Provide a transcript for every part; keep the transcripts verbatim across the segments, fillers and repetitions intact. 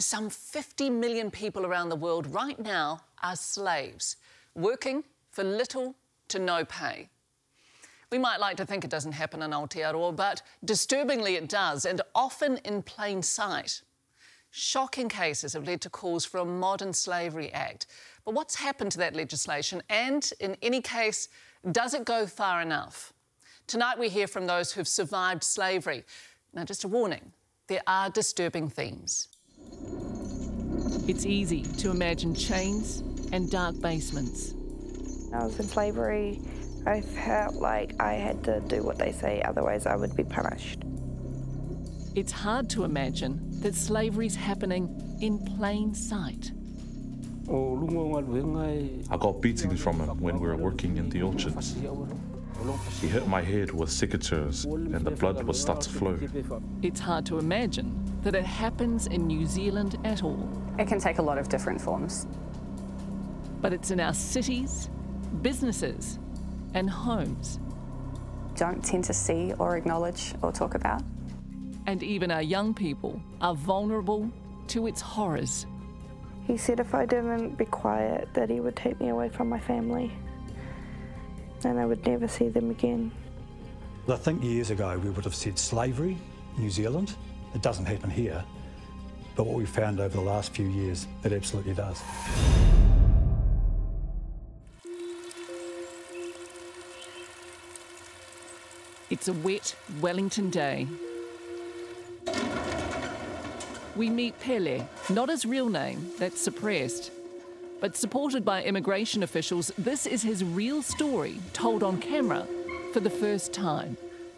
some fifty million people around the world right now are slaves, working for little to no pay. We might like to think it doesn't happen in Aotearoa, but disturbingly it does, and often in plain sight. Shocking cases have led to calls for a modern slavery act. But what's happened to that legislation? And in any case, does it go far enough? Tonight we hear from those who've survived slavery. Now, just a warning, there are disturbing themes. It's easy to imagine chains and dark basements. I was in slavery. I felt like I had to do what they say, otherwise I would be punished. It's hard to imagine that slavery's happening in plain sight. I got beatings from him when we were working in the orchards. He hit my head with secateurs and the blood would start to flow. It's hard to imagine that it happens in New Zealand at all. It can take a lot of different forms. But it's in our cities, businesses, and homes. Don't tend to see or acknowledge or talk about. And even our young people are vulnerable to its horrors. He said if I didn't be quiet, that he would take me away from my family and I would never see them again. I think years ago we would have said slavery, New Zealand. It doesn't happen here. But what we've found over the last few years, it absolutely does. It's a wet Wellington day. We meet Pele, not his real name, that's suppressed. But supported by immigration officials, this is his real story, told on camera for the first time.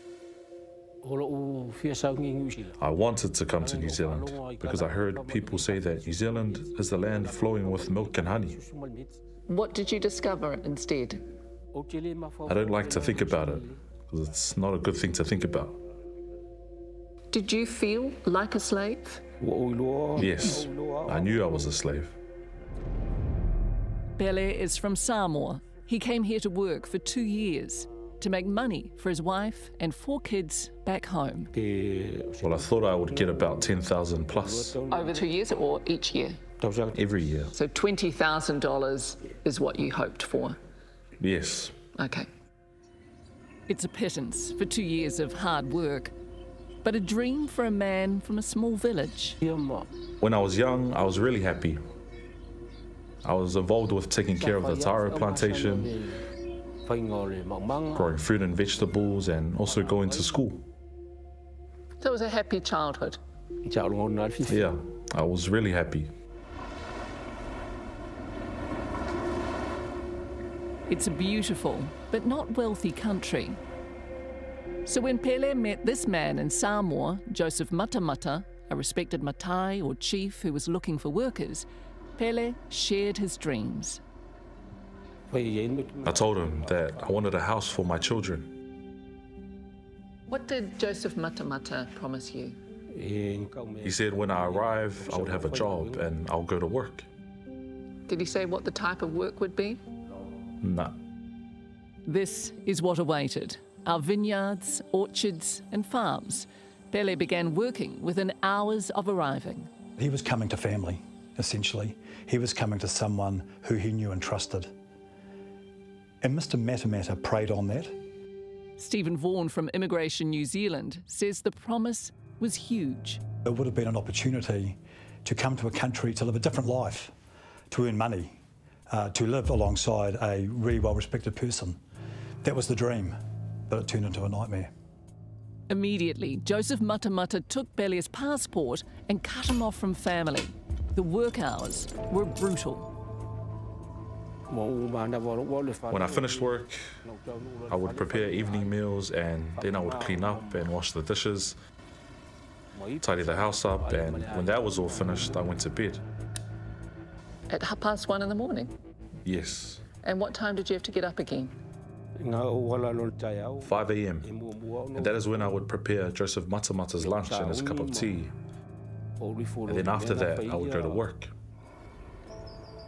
I wanted to come to New Zealand because I heard people say that New Zealand is the land flowing with milk and honey. What did you discover instead? I don't like to think about it because it's not a good thing to think about. Did you feel like a slave? Yes, I knew I was a slave. Pele is from Samoa. He came here to work for two years to make money for his wife and four kids back home. Well, I thought I would get about ten thousand plus. Over two years or each year? Every year. So twenty thousand dollars is what you hoped for? Yes. Okay. It's a pittance for two years of hard work, but a dream for a man from a small village. When I was young, I was really happy. I was involved with taking care of the taro plantation, growing fruit and vegetables, and also going to school. So it was a happy childhood? Yeah, I was really happy. It's a beautiful but not wealthy country. So when Pele met this man in Samoa, Joseph Matamata, a respected Matai or chief who was looking for workers, Pele shared his dreams. I told him that I wanted a house for my children. What did Joseph Matamata promise you? He said when I arrive, I would have a job and I'll go to work. Did he say what the type of work would be? Nah. This is what awaited. Our vineyards, orchards and farms. Pele began working within hours of arriving. He was coming to family, essentially. He was coming to someone who he knew and trusted. And Mister Matamata preyed on that. Stephen Vaughan from Immigration New Zealand says the promise was huge. It would have been an opportunity to come to a country to live a different life, to earn money, uh, to live alongside a really well-respected person. That was the dream, but it turned into a nightmare. Immediately, Joseph Matamata took Pele's passport and cut him off from family. The work hours were brutal. When I finished work, I would prepare evening meals and then I would clean up and wash the dishes, tidy the house up, and when that was all finished, I went to bed. At half past one in the morning? Yes. And what time did you have to get up again? five a m And that is when I would prepare Joseph Matamata's lunch and his cup of tea. And then after that, I would go to work.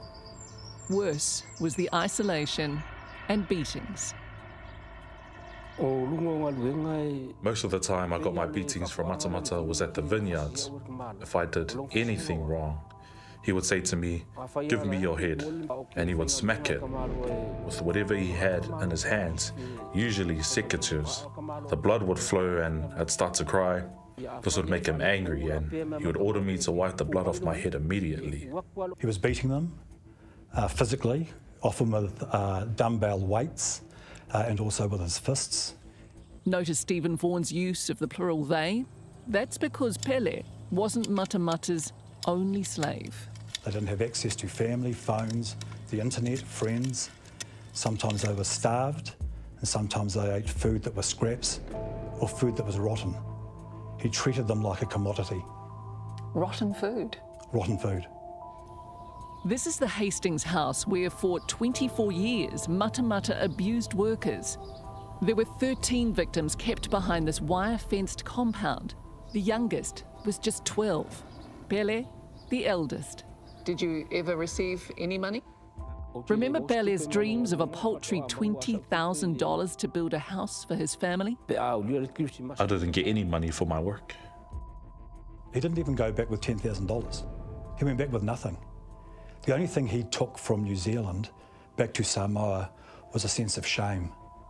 Worse was the isolation and beatings. Most of the time I got my beatings from Mata Mata was at the vineyards. If I did anything wrong, he would say to me, "Give me your head," and he would smack it with whatever he had in his hands, usually secateurs. The blood would flow and I'd start to cry. This would make him angry and he would order me to wipe the blood off my head immediately. He was beating them uh, physically, often with uh, dumbbell weights uh, and also with his fists. Notice Stephen Vaughan's use of the plural they? That's because Pele wasn't Mata Mata's only slave. They didn't have access to family, phones, the internet, friends. Sometimes they were starved, and sometimes they ate food that was scraps or food that was rotten. He treated them like a commodity. Rotten food? Rotten food. This is the Hastings house where for twenty-four years Mata Mata abused workers. There were thirteen victims kept behind this wire-fenced compound. The youngest was just twelve. Pele, the eldest. Did you ever receive any money? Remember Pele's dreams of a paltry twenty thousand dollars to build a house for his family? I didn't get any money for my work. He didn't even go back with ten thousand dollars. He went back with nothing. The only thing he took from New Zealand back to Samoa was a sense of shame,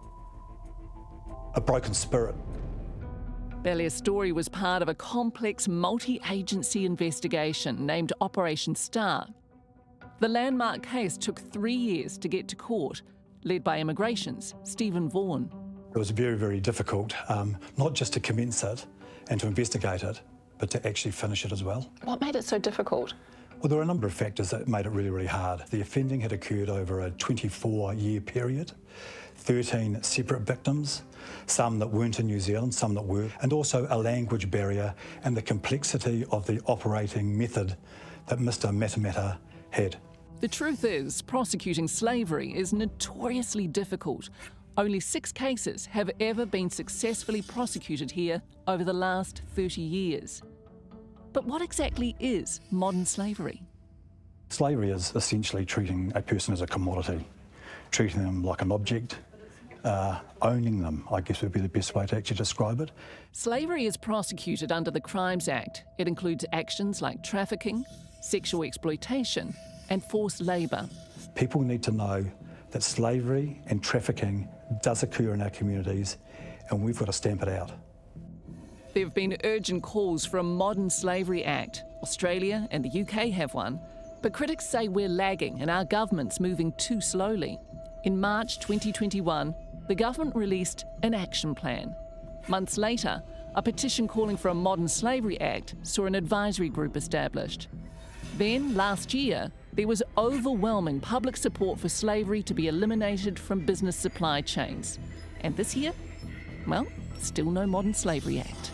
a broken spirit. Pele's story was part of a complex multi-agency investigation named Operation Star. The landmark case took three years to get to court, led by Immigration's Stephen Vaughan. It was very, very difficult, um, not just to commence it and to investigate it, but to actually finish it as well. What made it so difficult? Well, there were a number of factors that made it really, really hard. The offending had occurred over a twenty-four year period, thirteen separate victims, some that weren't in New Zealand, some that were, and also a language barrier and the complexity of the operating method that Mister Mata Mata had. The truth is, prosecuting slavery is notoriously difficult. Only six cases have ever been successfully prosecuted here over the last thirty years. But what exactly is modern slavery? Slavery is essentially treating a person as a commodity, treating them like an object, uh, owning them, I guess would be the best way to actually describe it. Slavery is prosecuted under the Crimes Act. It includes actions like trafficking, sexual exploitation, and forced labour. People need to know that slavery and trafficking does occur in our communities, and we've got to stamp it out. There have been urgent calls for a modern slavery act. Australia and the U K have one, but critics say we're lagging and our government's moving too slowly. In March twenty twenty-one, the government released an action plan. Months later, a petition calling for a modern slavery act saw an advisory group established. Then, last year, there was overwhelming public support for slavery to be eliminated from business supply chains. And this year, well, still no modern slavery act.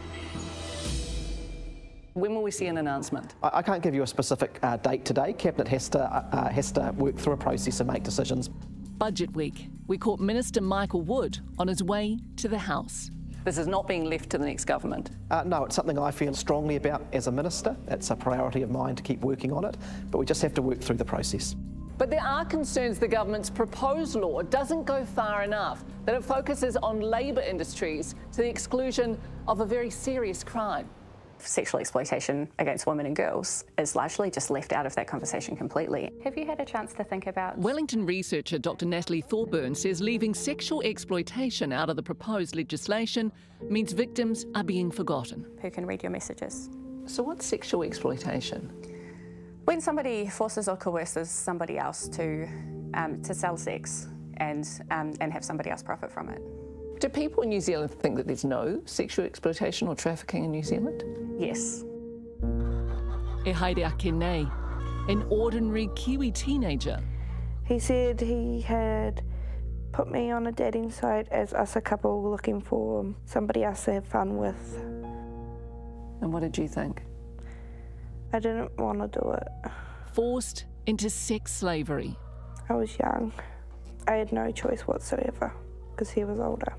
When will we see an announcement? I, I can't give you a specific uh, date today. Cabinet has to, uh, has to work through a process and make decisions. Budget week. We caught Minister Michael Wood on his way to the House. This is not being left to the next government? Uh, no, it's something I feel strongly about as a minister. It's a priority of mine to keep working on it, but we just have to work through the process. But there are concerns the government's proposed law doesn't go far enough, that it focuses on labour industries to the exclusion of a very serious crime. Sexual exploitation against women and girls is largely just left out of that conversation completely. Have you had a chance to think about... Wellington researcher Doctor Natalie Thorburn says leaving sexual exploitation out of the proposed legislation means victims are being forgotten. Who can read your messages? So what's sexual exploitation? When somebody forces or coerces somebody else to, um, to sell sex and, um, and have somebody else profit from it. Do people in New Zealand think that there's no sexual exploitation or trafficking in New Zealand? Yes. E haere ake nei, an ordinary Kiwi teenager. He said he had put me on a dating site as us a couple looking for somebody else to have fun with. And what did you think? I didn't want to do it. Forced into sex slavery. I was young. I had no choice whatsoever because he was older.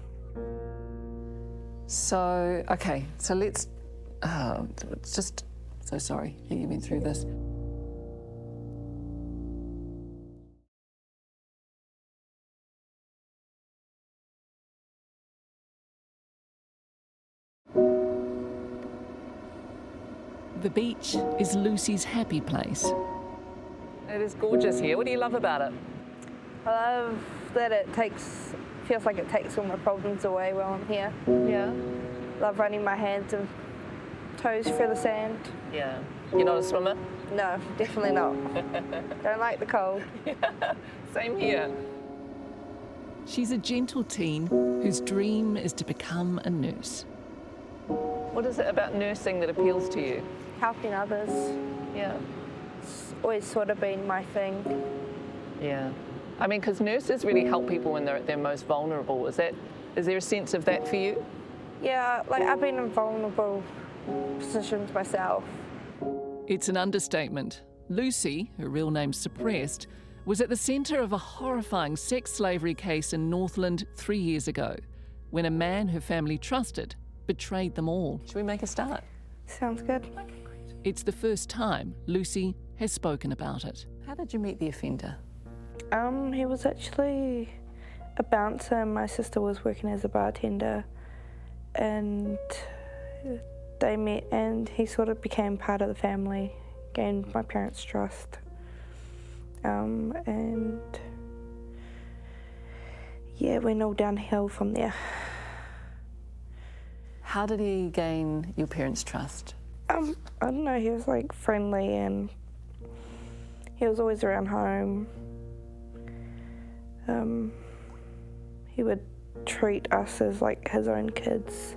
So, okay, so let's, uh, it's just, so sorry that you've been through this. The beach is Lucy's happy place. It is gorgeous here. What do you love about it? I love that it takes, feels like it takes all my problems away while I'm here. Yeah. Love running my hands and toes through the sand. Yeah. You're not a swimmer? No, definitely not. Don't like the cold. Yeah. Same here. She's a gentle teen whose dream is to become a nurse. What is it about nursing that appeals to you? Helping others. Yeah. It's always sort of been my thing. Yeah. I mean, because nurses really help people when they're at their most vulnerable. Is that, is there a sense of that for you? Yeah, like I've been in vulnerable positions myself. It's an understatement. Lucy, her real name suppressed, was at the centre of a horrifying sex slavery case in Northland three years ago, when a man her family trusted betrayed them all. Should we make a start? Sounds good. It's the first time Lucy has spoken about it. How did you meet the offender? Um, he was actually a bouncer. My sister was working as a bartender, and they met, and he sort of became part of the family, gained my parents' trust, um, and yeah, went all downhill from there. How did he gain your parents' trust? Um, I don't know, he was like friendly and he was always around home. Um, he would treat us as like his own kids.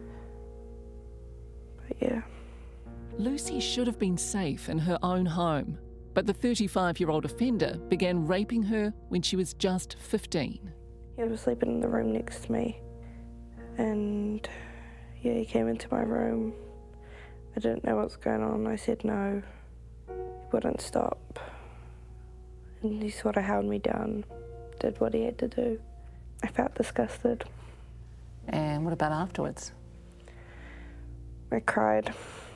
But yeah. Lucy should have been safe in her own home, but the thirty-five-year-old offender began raping her when she was just fifteen. He was sleeping in the room next to me, and yeah, he came into my room. I didn't know what was going on. I said no. He wouldn't stop. And he sort of held me down, did what he had to do. I felt disgusted. And what about afterwards? I cried.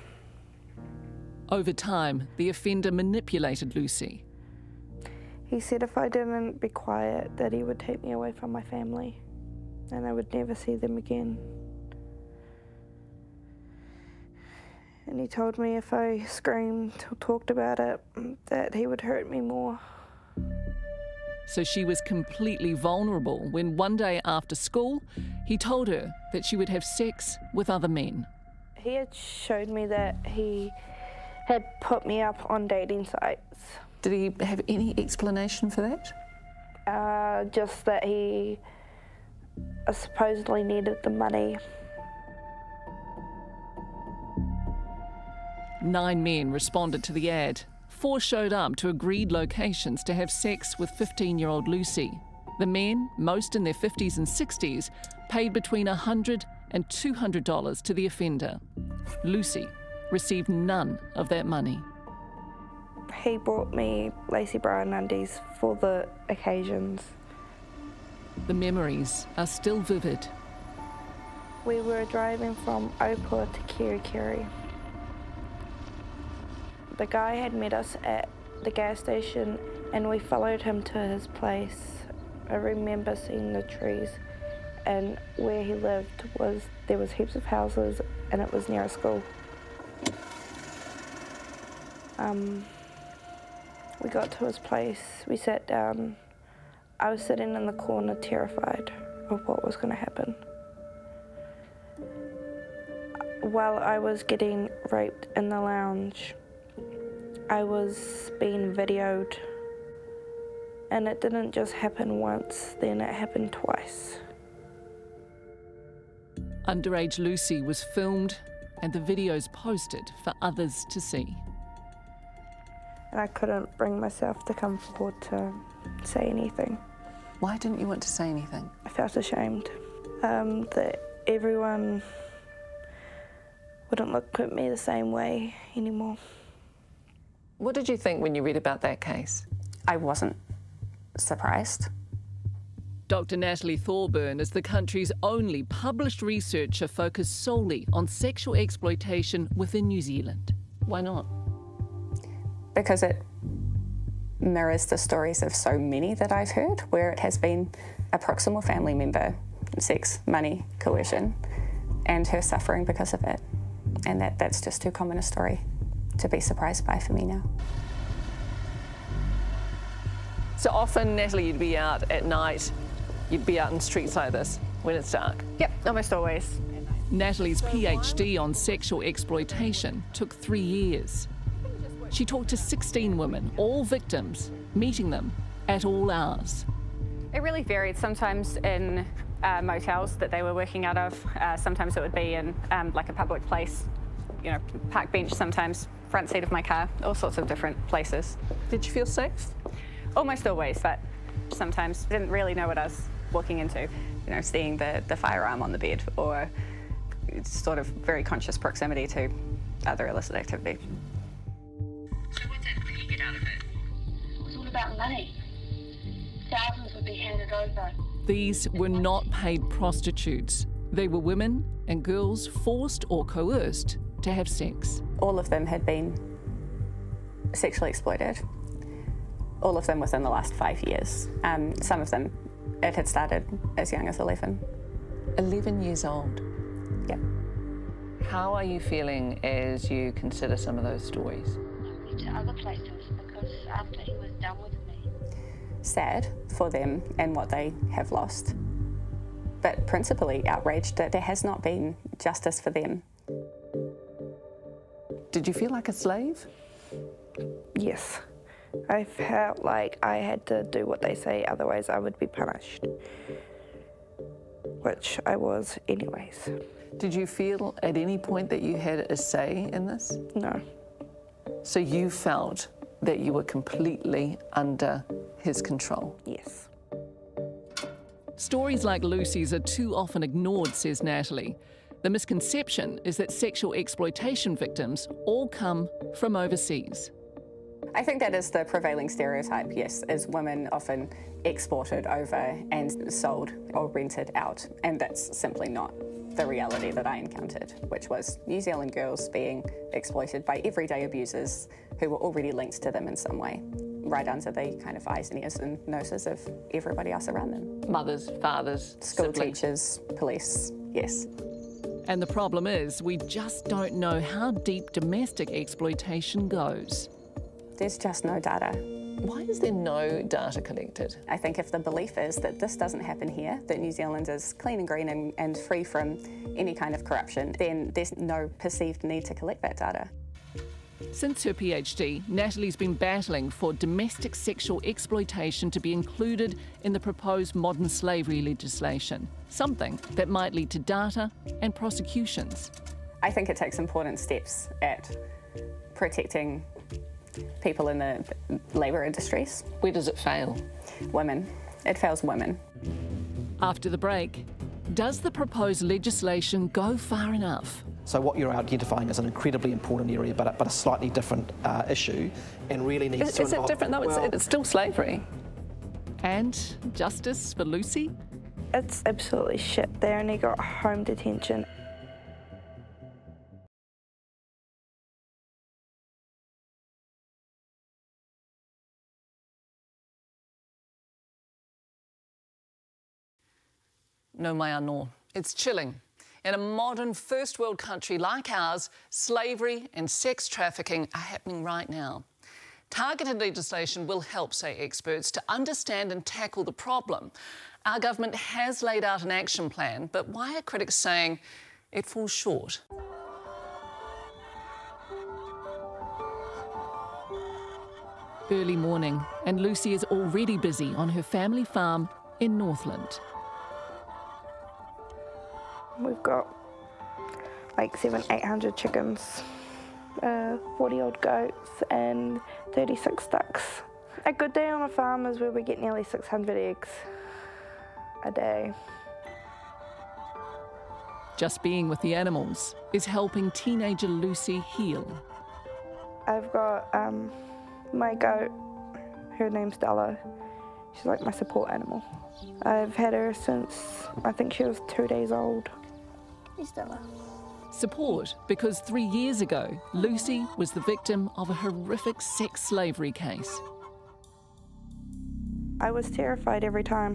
Over time, the offender manipulated Lucy. He said if I didn't be quiet, that he would take me away from my family and I would never see them again. And he told me if I screamed or talked about it, that he would hurt me more. So she was completely vulnerable when one day after school, he told her that she would have sex with other men. He had showed me that he had put me up on dating sites. Did he have any explanation for that? Uh, just that he uh, supposedly needed the money. Nine men responded to the ad. Four showed up to agreed locations to have sex with fifteen-year-old Lucy. The men, most in their fifties and sixties, paid between one hundred dollars and two hundred dollars to the offender. Lucy received none of that money. He brought me lacy brown undies for the occasions. The memories are still vivid. We were driving from Aotearoa to Kerikeri. The guy had met us at the gas station and we followed him to his place. I remember seeing the trees, and where he lived was, there was heaps of houses and it was near a school. Um, we got to his place, we sat down. I was sitting in the corner terrified of what was going to happen. While I was getting raped in the lounge, I was being videoed, and it didn't just happen once, then it happened twice. Underage Lucy was filmed and the videos posted for others to see. And I couldn't bring myself to come forward to say anything. Why didn't you want to say anything? I felt ashamed um, that everyone wouldn't look at me the same way anymore. What did you think when you read about that case? I wasn't surprised. Doctor Natalie Thorburn is the country's only published researcher focused solely on sexual exploitation within New Zealand. Why not? Because it mirrors the stories of so many that I've heard, where it has been a proximal family member, sex, money, coercion, and her suffering because of it. And that, that's just too common a story. to be surprised by for me now. So often, Natalie, you'd be out at night, you'd be out in streets like this when it's dark. Yep, almost always. Natalie's PhD on sexual exploitation took three years. She talked to sixteen women, all victims, meeting them at all hours. It really varied, sometimes in uh, motels that they were working out of, uh, sometimes it would be in um, like a public place, you know, park bench, sometimes front seat of my car, all sorts of different places. Did you feel safe? Almost always, but sometimes didn't really know what I was walking into. You know, seeing the, the firearm on the bed, or sort of very conscious proximity to other illicit activity. So what's it that you get out of it? It was all about money. Thousands would be handed over. These were not paid prostitutes. They were women and girls forced or coerced to have sex. All of them had been sexually exploited. All of them within the last five years. Um, some of them, it had started as young as eleven. eleven years old. Yep. How are you feeling as you consider some of those stories? I went to other places because after he was done with me. Sad for them and what they have lost, but principally outraged that there has not been justice for them. Did you feel like a slave? Yes. I felt like I had to do what they say, otherwise I would be punished. Which I was anyways. Did you feel at any point that you had a say in this? No. So you felt that you were completely under his control? Yes. Stories like Lucy's are too often ignored, says Natalie. The misconception is that sexual exploitation victims all come from overseas. I think that is the prevailing stereotype, yes, is women often exported over and sold or rented out, and that's simply not the reality that I encountered, which was New Zealand girls being exploited by everyday abusers who were already linked to them in some way, right under the kind of eyes and ears and noses of everybody else around them. Mothers, fathers, school siblings. teachers, police, yes. And the problem is, we just don't know how deep domestic exploitation goes. There's just no data. Why is there no data collected? I think if the belief is that this doesn't happen here, that New Zealand is clean and green and, and free from any kind of corruption, then there's no perceived need to collect that data. Since her PhD, Natalie's been battling for domestic sexual exploitation to be included in the proposed modern slavery legislation, something that might lead to data and prosecutions. I think it takes important steps at protecting people in the labour industries. Where does it fail? Women. It fails women. After the break, does the proposed legislation go far enough? So what you're identifying is an incredibly important area, but a, but a slightly different uh, issue, and really needs Is, to is it involve, different though? well, It's, it's still slavery. And justice for Lucy? It's absolutely shit. They only got home detention. No mai anō. It's chilling. In a modern first world country like ours, slavery and sex trafficking are happening right now. Targeted legislation will help, say experts, to understand and tackle the problem. Our government has laid out an action plan, but why are critics saying it falls short? Early morning, and Lucy is already busy on her family farm in Northland. We've got like seven, eight hundred chickens, uh, forty odd goats and thirty-six ducks. A good day on a farm is where we get nearly six hundred eggs a day. Just being with the animals is helping teenager Lucy heal. I've got um, my goat, her name's Stella. She's like my support animal. I've had her since I think she was two days old. Hey Stella. Support because three years ago, Lucy was the victim of a horrific sex slavery case. I was terrified every time.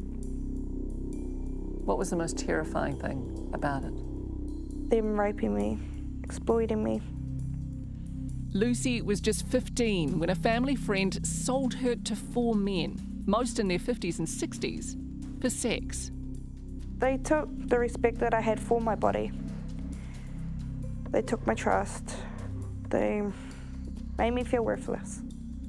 What was the most terrifying thing about it? Them raping me, exploiting me. Lucy was just fifteen when a family friend sold her to four men, most in their fifties and sixties, for sex. They took the respect that I had for my body. They took my trust. They made me feel worthless.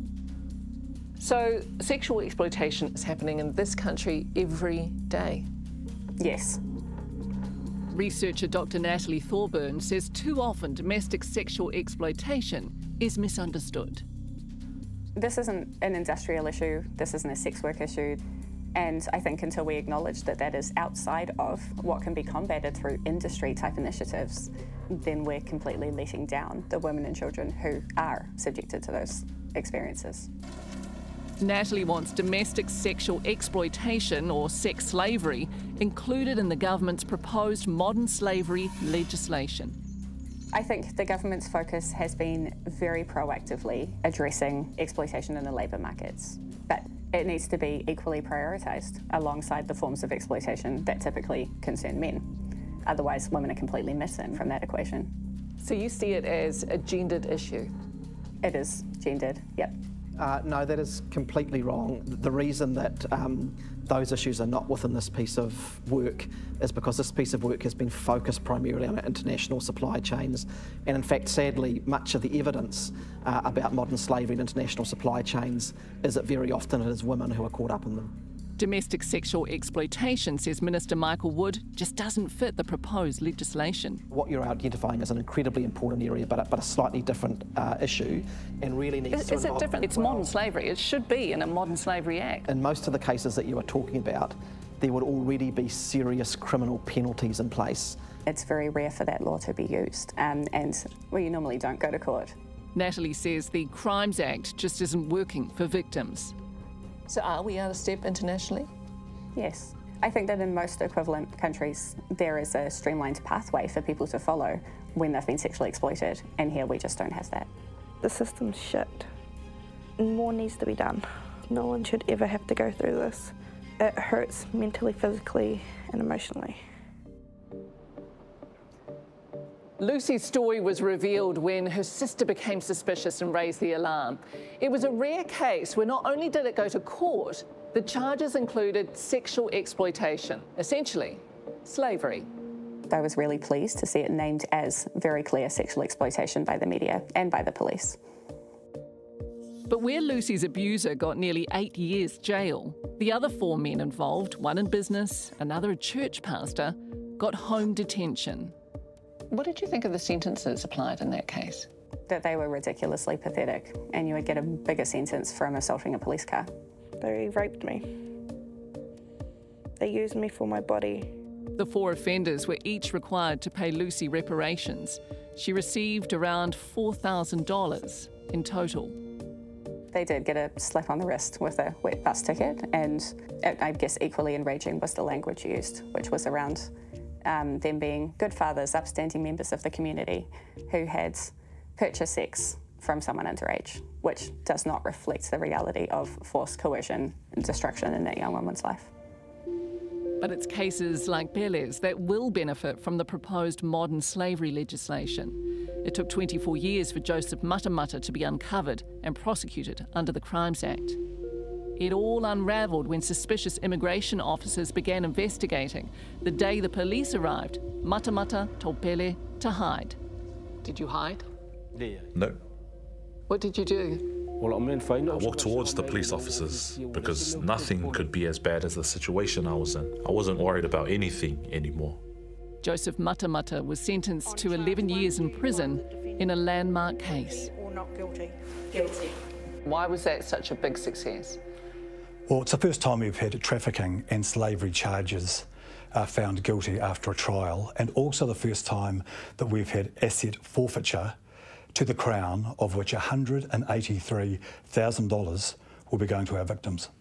So sexual exploitation is happening in this country every day? Yes. Researcher Doctor Natalie Thorburn says too often domestic sexual exploitation is misunderstood. This isn't an industrial issue, this isn't a sex work issue, and I think until we acknowledge that that is outside of what can be combated through industry-type initiatives, then we're completely letting down the women and children who are subjected to those experiences. Natalie wants domestic sexual exploitation, or sex slavery, included in the government's proposed modern slavery legislation. I think the government's focus has been very proactively addressing exploitation in the labour markets, but it needs to be equally prioritised alongside the forms of exploitation that typically concern men. Otherwise, women are completely missing from that equation. So you see it as a gendered issue? It is gendered, yep. Uh, no, that is completely wrong. The reason that um, those issues are not within this piece of work is because this piece of work has been focused primarily on international supply chains. And in fact, sadly, much of the evidence uh, about modern slavery and international supply chains is that very often it is women who are caught up in them. Domestic sexual exploitation, says Minister Michael Wood, just doesn't fit the proposed legislation. What you're identifying is an incredibly important area, but a, but a slightly different uh, issue, and really needs is, to Is it different? It's modern slavery. It should be in a modern slavery act. In most of the cases that you are talking about, there would already be serious criminal penalties in place. It's very rare for that law to be used, um, and well, you normally don't go to court. Natalie says the Crimes Act just isn't working for victims. So are we out of step internationally? Yes. I think that in most equivalent countries, there is a streamlined pathway for people to follow when they've been sexually exploited, and here we just don't have that. The system's shit. More needs to be done. No one should ever have to go through this. It hurts mentally, physically, and emotionally. Lucy's story was revealed when her sister became suspicious and raised the alarm. It was a rare case where not only did it go to court, the charges included sexual exploitation, essentially slavery. I was really pleased to see it named as very clear sexual exploitation by the media and by the police. But where Lucy's abuser got nearly eight years jail, the other four men involved, one in business, another a church pastor, got home detention. What did you think of the sentences applied in that case? That they were ridiculously pathetic, and you would get a bigger sentence from assaulting a police car. They raped me. They used me for my body. The four offenders were each required to pay Lucy reparations. She received around four thousand dollars in total. They did get a slap on the wrist with a wet bus ticket, and I guess equally enraging was the language used, which was around um, them being good fathers, upstanding members of the community who had purchased sex from someone underage, which does not reflect the reality of forced coercion and destruction in that young woman's life. But it's cases like Pele's that will benefit from the proposed modern slavery legislation. It took twenty-four years for Joseph Matamata to be uncovered and prosecuted under the Crimes Act. It all unravelled when suspicious immigration officers began investigating. The day the police arrived, Matamata told Pele to hide. Did you hide? No. What did you do? I walked towards the police officers because nothing could be as bad as the situation I was in. I wasn't worried about anything anymore. Joseph Matamata was sentenced to eleven years in prison in a landmark case. Or not guilty. Guilty. Why was that such a big success? Well, it's the first time we've had trafficking and slavery charges uh, found guilty after a trial, and also the first time that we've had asset forfeiture to the Crown, of which one hundred eighty-three thousand dollars will be going to our victims.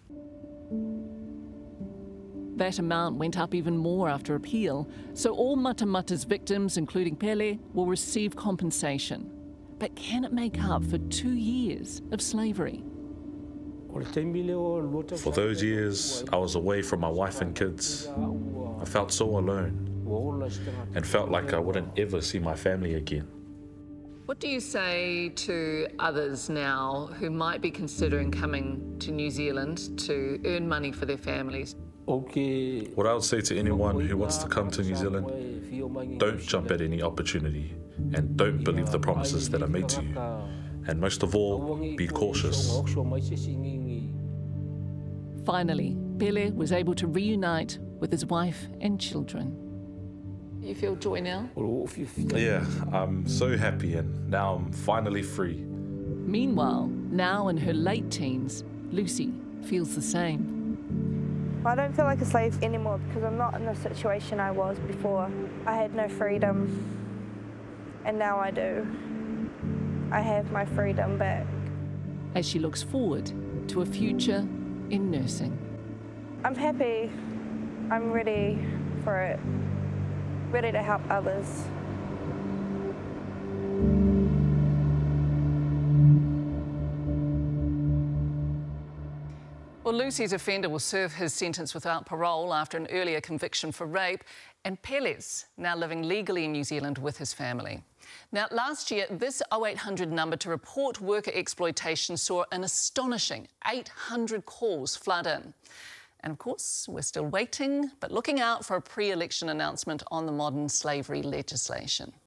That amount went up even more after appeal, so all Matamata's victims, including Pele, will receive compensation. But can it make up for two years of slavery? For those years, I was away from my wife and kids. I felt so alone and felt like I wouldn't ever see my family again. What do you say to others now who might be considering coming to New Zealand to earn money for their families? What I would say to anyone who wants to come to New Zealand, don't jump at any opportunity and don't believe the promises that are made to you. And most of all, be cautious. Finally, Pele was able to reunite with his wife and children. You feel joy now? Yeah, I'm so happy and now I'm finally free. Meanwhile, now in her late teens, Lucy feels the same. I don't feel like a slave anymore because I'm not in the situation I was before. I had no freedom, and now I do. I have my freedom back. As she looks forward to a future in nursing. I'm happy. I'm ready for it. Ready to help others. Well, Lucy's offender will serve his sentence without parole after an earlier conviction for rape, and Pele's now living legally in New Zealand with his family. Now, last year, this oh eight hundred number to report worker exploitation saw an astonishing eight hundred calls flood in. And of course, we're still waiting, but looking out for a pre-election announcement on the modern slavery legislation.